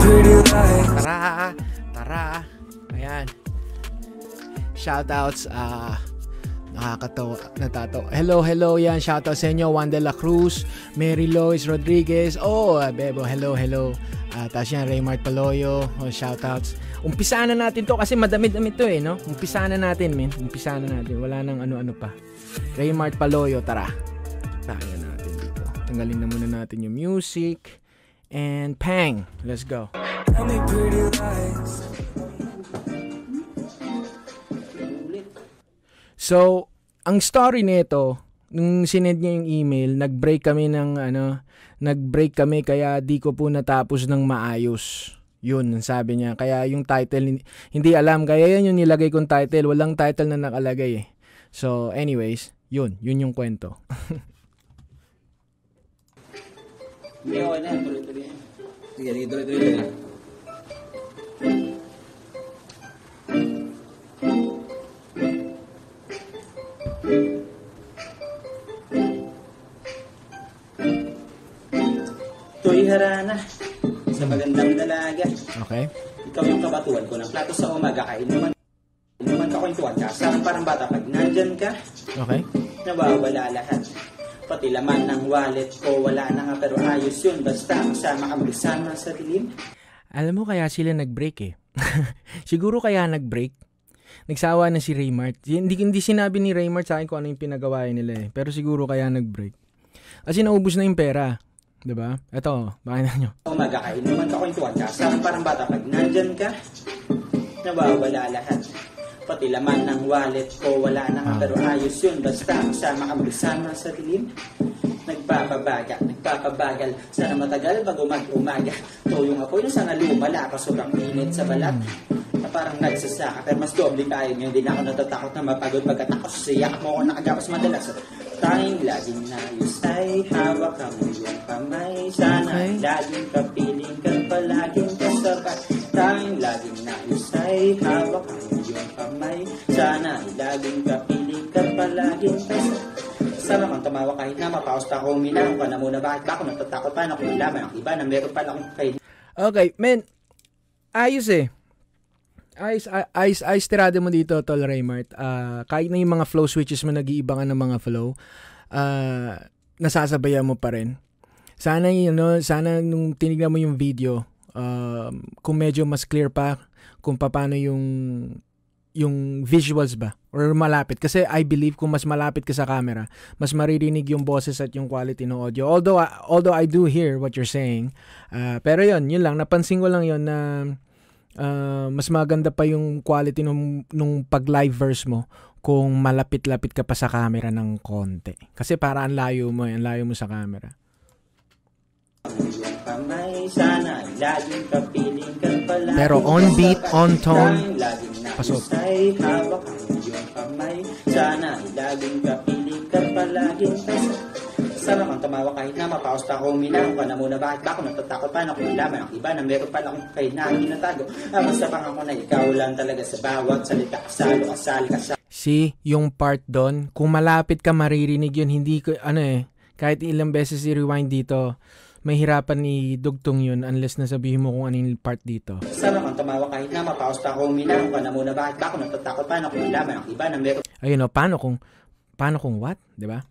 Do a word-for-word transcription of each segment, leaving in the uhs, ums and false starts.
Tara, tara. Ayan. Shoutouts, ah, uh, nakakatawa, natatawa. Hello, hello yan. Shoutout sa inyo, Juan de la Cruz, Mary Lois Rodriguez. Oh, Bebo, hello, hello. Uh, Tapos yan, Raymart Paloyo. Oh, shoutouts. Umpisaan na natin to kasi madamit-damit to eh, no? Umpisaan na natin, men. Umpisaan na natin. Wala nang ano-ano pa. Raymart Paloyo, tara. Tangin natin dito. Tanggalin na muna natin yung music. And pang, let's go. Tell me pretty lies. So, ang story nito, nung sinend niya yung email, nag-break kami ng ano, nag-break kami kaya di ko po natapos ng maayos. Yun, sabi niya. Kaya yung title, hindi alam. Kaya yan yung nilagay kong title. Walang title na nakalagay eh. So, anyways, yun. Yun yung kwento. Hindi, okay na. Tuloy-tuloy. Sige, sige, tuloy-tuloy. Toy Harana, sa magandang dalaga. Okay. Ikaw yung kabatuan ko ng plato sa umaga. Kainuman, inuman ka kwentuhan ka. Sa parang bata pag nandyan ka. Okay. Nawawala lahat. Pati laman ng wallet ko, wala na nga pero ayos yun. Basta masama ka magsama sa dilim. Alam mo kaya sila nag-break eh. Siguro kaya nag-break. Nagsawa na si Raymart. Hindi, hindi sinabi ni Raymart sa akin kung ano yung pinagawa nila eh. Pero siguro kaya nag-break. Kasi naubos na yung pera. Diba? Ito, bakit nyo? Umaga ka, inuman ka kwentuhan ka. Sa parang bata pag nandyan ka, nawawala lahat. Pati laman ng wallet ko, wala na nga pero ayos yun. Basta masama ka magsama sa dilim. Nagpapabaga, nagpapabagal. Sana matagal bago mag-umaga. Tuyong apoy na sana lumala pa sobrang init sa balat. Na parang nagsasaka pero mas doble tayo ngayon. Hindi na ako natatakot na mapagod pagkatakot. Siyak mo ako nakagapas madalas. Tanging laging nayos ay hawak ang iyong kamay. Sana okay. Laging kapiling ka palaging kasabay. Tanging laging nayos ay hawak ang iyong kamay. Sana laging kapiling ka palaging kasabay. Sama kang tumawa kahit na mapausta ko. Minahon ka na muna. Bakit ba ako natatakot pa na kung ilaman ang iba na meron pala akong kay... Okay, men. Ayos eh. Ayos, ayos, ayos tirada mo dito, Tol Raymart. Uh, kahit na yung mga flow switches mo nag-iiba ka ng mga flow, uh, nasasabayan mo pa rin. Sana, you know, sana nung tinignan mo yung video, uh, kung medyo mas clear pa, kung paano yung yung visuals ba or malapit kasi I believe kung mas malapit ka sa camera mas maririnig yung boses at yung quality ng audio although although I do hear what you're saying uh, pero yun yun lang napansin ko lang yun na uh, mas maganda pa yung quality nung, nung pag live verse mo kung malapit-lapit ka pa sa camera ng konti kasi para ang layo mo ang layo mo sa camera. Sana laging kapiling ka palagi. Pero on beat, on tone, pasok. Hawak ang iyong kamay. Sana laging kapiling ka palagi. Sama kang tumawa kahit na mapausta ko. Minahon ka na muna. Bakit ba ako natatakot pa na kung ilaman ang iba na meron pala akong kay na ginatago. Basta pang ako na ikaw lang talaga sa bawat salita. Kasalo, kasal, kasal. See, yung part doon, kung malapit ka maririnig yun, hindi ko, ano eh, kahit ilang beses i-rewind dito, may hirapan ni dugtong yun unless nasabihin mo kung ano yung part dito. Sana kang tumawa kahit na mapausta ko. Minahon ka na muna. Bakit ba ako natatakot pa na kung ilaman ang iba na meron. Ayun o, paano kung, paano kung what? Diba?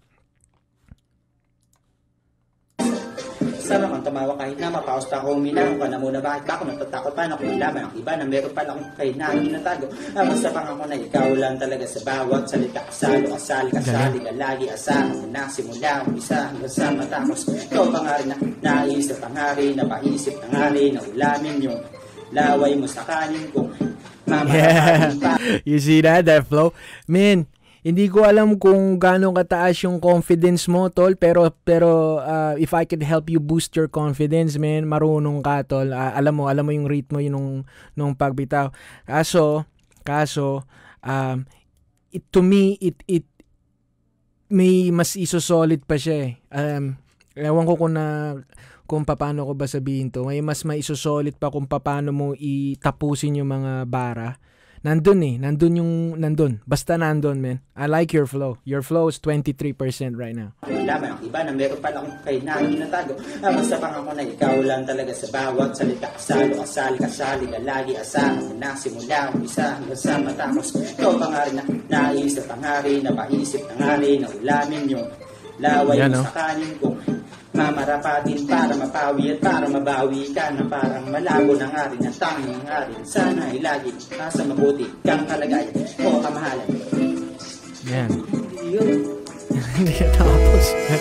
Sana kang tumawa kahit na mapausta ko. Minahon ka na muna. Bakit ba ako natatakot pa na kung ilaman ang iba na meron pala akong kay na ginatago. Basta pang ako na ikaw lang talaga sa bawat salita. Kasalo, kasal, kasali ka lagi. Asahan mo na simula. Isa hanggang sa matapos. Ikaw pa nga rin na nais na pangari. Napaisip na nga rin na ulamin yung laway mo sa kanin kung mamarapatin pa. You see that? That flow? Man, hindi ko alam kung gaano kataas yung confidence mo, Tol, pero pero uh, if I could help you boost your confidence, man, marunong ka, Tol. Uh, alam mo, alam mo yung ritmo yun nung, nung pagbitaw. Kaso, kaso, um, it, to me, it, it, may mas iso-solid pa siya eh. Um, ewan ko kung na, kung paano ko ba sabihin to. May mas maiso-solid pa kung paano mo itapusin yung mga bara Nandun eh. Nandun yung, nandun. Basta nandun, man. I like your flow. Your flow is twenty-three percent right now. Laman ang iba na meron pala akong kay na ginatago. Ah, basta pang ako na ikaw lang talaga sa bawat salita. Kasalo, kasali, kasali na lagi asahan mo na simula ang isa hanggang sa matapos. Ikaw pa nga rin na naisip ang hari, napaisip ng hari na ulamin yung laway Yan, mo no? sa kanin kong mamarapatin para mapawi at para mabawi ka na parang malabo ng hari na tanging hari. Sana ay lagi nasa mabuti kang kalagayan o kamahalan. Yan. Yun. Hindi ka tapos.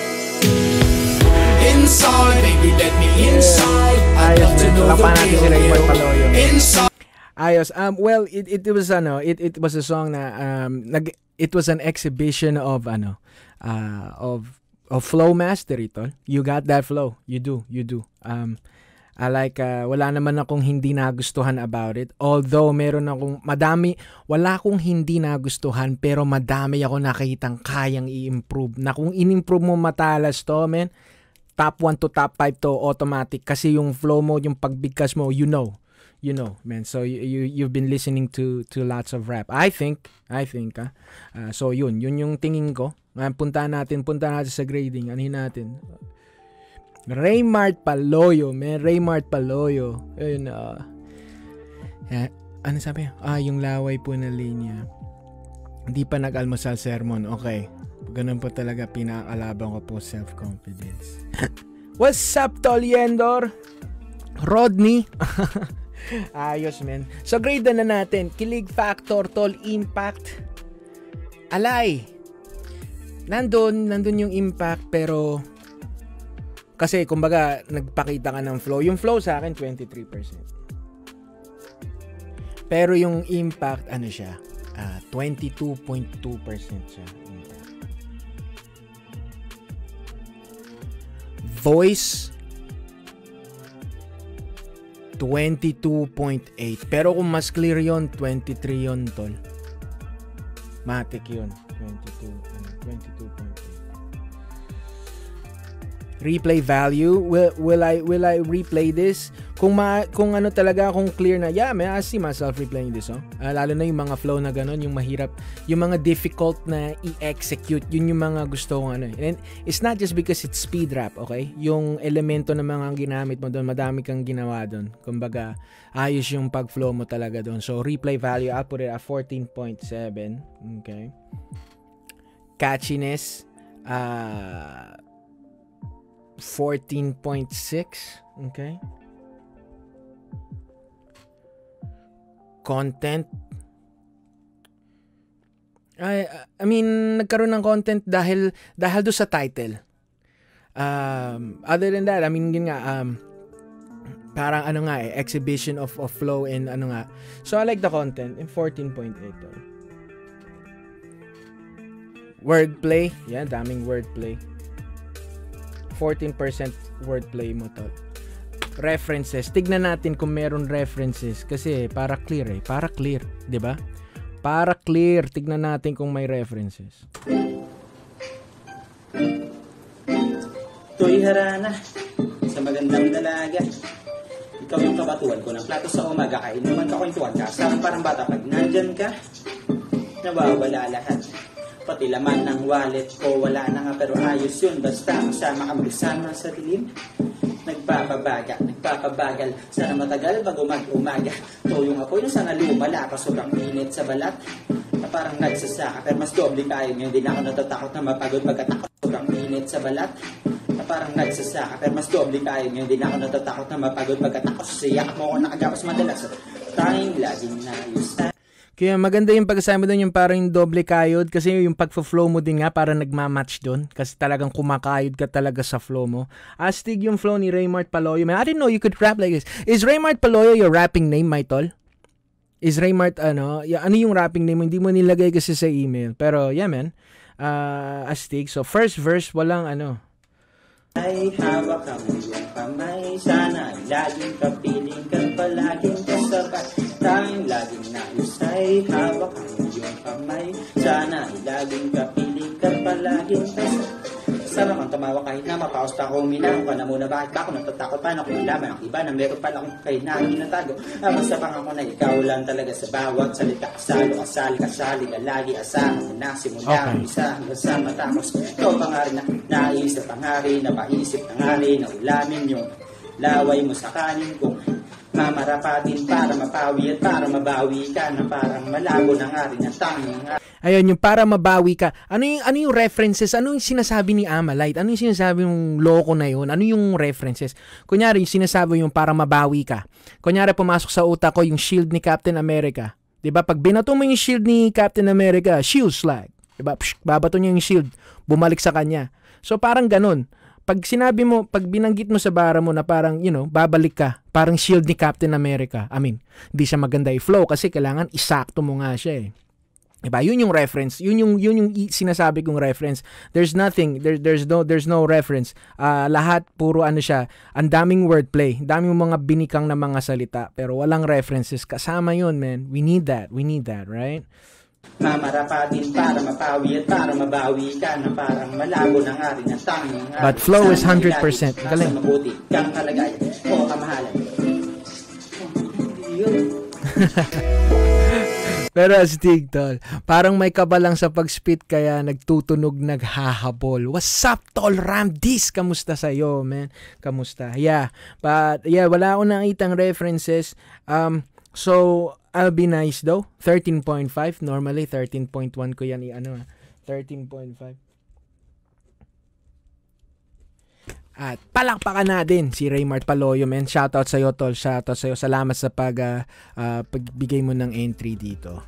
Inside, baby, let me inside. I'd Ayos, love to man. know the Lapan natin si real Raymond deal. Paloyo. Inside. Ayos. Um, well, it, it, it was ano, it, it was a song na um, nag, it was an exhibition of ano, uh, of of flow mastery, tol. You got that flow. You do, you do. Um, I like, uh, wala naman akong hindi nagustuhan about it. Although, meron akong, madami, wala akong hindi nagustuhan, pero madami ako nakitang kayang i-improve. Na kung in-improve mo matalas to, man, top one to top five to automatic. Kasi yung flow mo, yung pagbigkas mo, you know. You know, man. So, you, you, you've been listening to to lots of rap. I think, I think, ah. Uh, so, yun. Yun yung tingin ko. Ngayon, punta natin, punta natin sa grading. Anuhin natin. Raymart Paloyo, man. Raymart Paloyo. Ayun, uh, eh, ano sabi? Ah, yung laway po na linya. Hindi pa nag-almusal sermon. Okay. Ganun po talaga pinakalaban ko po self-confidence. What's up, Toliendor? Rodney? Ayos, man. So, grade na natin. Kilig factor, tol, impact. Alay. Nandun, nandun yung impact, pero kasi, kumbaga, nagpakita ka ng flow. Yung flow sa akin, twenty-three percent. Pero yung impact, ano siya? Uh, twenty-two point two percent siya. Voice, twenty-two point eight. Pero kung mas clear yun, twenty-three yun, tol. Matic yun. twenty-two, twenty-two point eight. Replay value, will will I will I replay this? Kung ma, kung ano talaga, kung clear na, yeah, may I see myself replaying this, oh. Uh, lalo na yung mga flow na ganon, yung mahirap, yung mga difficult na i-execute, yun yung mga gusto kong ano. And it's not just because it's speed rap, okay? Yung elemento na mga ginamit mo doon, madami kang ginawa doon. Kumbaga, ayos yung pag-flow mo talaga doon. So, replay value, I'll put it at fourteen point seven. Okay. Catchiness, uh, fourteen point six. Okay. Content. I, I mean, nagkaroon ng content dahil dahil do sa title. Um, other than that, I mean, yun nga, um, parang ano nga eh, exhibition of, of flow and ano nga. So, I like the content in fourteen point eight. Wordplay. Yan, daming wordplay. fourteen percent wordplay mo, tol. References. Tignan natin kung meron references. Kasi para clear eh. Para clear. Diba? Para clear. Tignan natin kung may references. To'y harana sa magandang dalaga. Ikaw yung kabatuan ko ng plato sa umaga. Kainuman ka kwentuhan ka. Sarang parang bata pag nandyan ka. Nawawala lahat. Pati laman ng wallet ko. Wala na nga pero ayos yun. Basta masama kang bisama sa dilim. Nagpapabaga, nagpapabagal. Sana matagal bago mag-umaga. Tuyong apoy na sana lumala. Kasobrang init sa balat. Na parang nagsasaka. Pero mas doble kayo ngayon. Di na ako natatakot na mapagod pagkatakot. Sobrang init sa balat. Na parang nagsasaka. Pero mas doble kayo ngayon. Di na ako natatakot na mapagod pagkatakot. Siyak mo ako nakagapas madalas. Tanging laging nayos. Kaya maganda yung pagkasama doon, yung parang yung doble kayod. Kasi yung pag-flow mo din nga, parang nagmamatch doon. Kasi talagang kumakayod ka talaga sa flow mo. Astig yung flow ni Raymart Paloyo. Man, I didn't know you could rap like this. Is Raymart Paloyo your rapping name, my tol? Is Raymart, ano, y- ano yung rapping name mo? Hindi mo nilagay kasi sa email. Pero, yeah, man. Uh, astig. So, first verse, walang ano. Ay hawak ang iyong kamay. Sana ay laging kapiling ka palaging kasabat. Tanging laging nais ay hawak ang iyong kamay. Sana ay laging kapiling ka palaging kasabat. Sarap ang tumawa kahit na mapaw. Kausta ko minaw ka na muna, bakit ba ako natatakot? Paano ko malaman ang iba na meron pala akong kay na ginatago? Ah, basta pang ako na ikaw lang talaga sa bawat salita. Kasalo, kasali, kasali ka lagi. Asahan mo na simula Okay. ang isa hanggang sa matapos. Ikaw pa nga rin na naisip ang hari, napaisip ng hari na ulamin yung laway mo sa kanin kong mamarapatin para mapawi at para mabawi ka na parang malabo ng hari na tanging. Ayun, yung para mabawi ka. Ano yung, ano yung references? Ano yung sinasabi ni Amalite? Ano yung sinasabi ng loko na yun? Ano yung references? Kunyari, yung sinasabi yung para mabawi ka. Kunyari, pumasok sa utak ko yung shield ni Captain America. Diba? Pag binato mo yung shield ni Captain America, shield slag. Diba? Psh, babato niya yung shield. Bumalik sa kanya. So, parang ganun. Pag sinabi mo, pag binanggit mo sa bara mo na parang, you know, babalik ka, parang shield ni Captain America. I mean, hindi siya maganda i-flow kasi kailangan isakto mo nga siya eh. Diba? Yun yung reference. Yun yung, yun yung sinasabi kong reference. There's nothing, there, there's no there's no reference. Uh, lahat puro ano siya, ang daming wordplay, daming mga binikang na mga salita, pero walang references. Kasama yun, man. We need that. We need that, right? Mamarapatin para mapawi at para mabawi ka na parang malabo ng hari na tanging. But flow is one hundred percent. Galing. Nasa mabuti kang kalagayan o kamahalan. Yun. Pero astig, tol. Parang may kaba lang sa pag-spit kaya nagtutunog, naghahabol. What's up, tol? Ramdis? Kamusta sa'yo, man? Kamusta? Yeah. But, yeah, wala akong nakitang references. Um, so, I'll be nice though. thirteen point five. Normally, thirteen point one ko yan i-ano. thirteen point five. At palakpakan natin si Raymart Paloyo, man. Shoutout sa'yo, tol. Shoutout sa'yo. Salamat sa pag, uh, uh, pagbigay mo ng entry dito.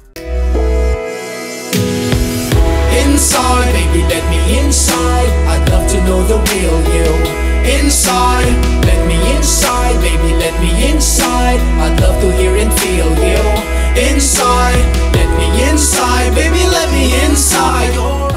Inside, baby, let me inside. I'd love to know the real you. Inside, let me inside. Baby, let me inside. I'd love to hear and feel you. Inside, let me inside. Baby, let me inside. You're